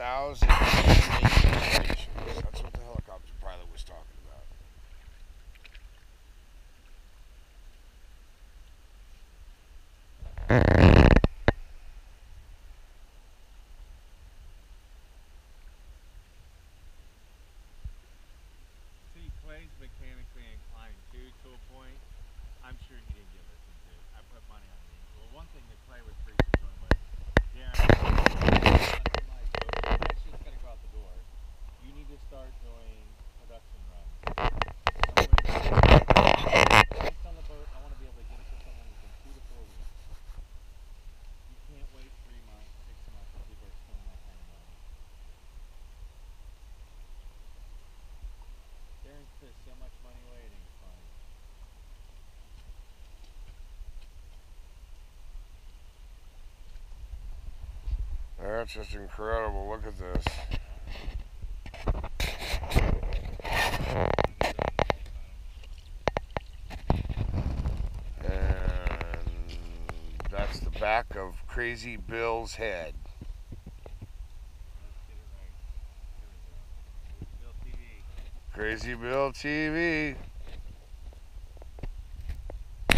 1,000 generations. That's what the helicopter pilot was talking about. See, Clay's mechanically inclined too, to a point. I'm sure he didn't get listened to. I put money on me. Well, one thing that Clay was preaching to him was, yeah, that shit's gonna go out the door. You need to start doing production runs. Based on the boat, I want to be able to get it to someone within 2 to 4 weeks. You can't wait 3 months, 6 months when people are spending that kind of money. Darren spent so much money waiting, it's funny. That's just incredible. Look at this. And that's the back of Crazy Bill's head. Let's get it right. There we go. Crazy Bill TV. Crazy Bill TV.